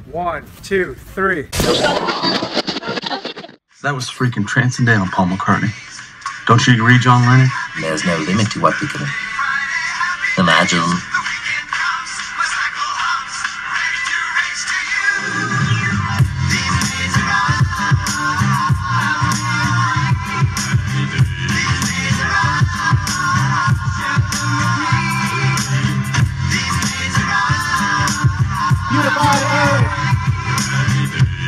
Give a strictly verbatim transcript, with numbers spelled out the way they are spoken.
One, two, three. That was freaking transcendental, Paul McCartney. Don't you agree, John Lennon? There's no limit to what we can imagine. Unified Earth.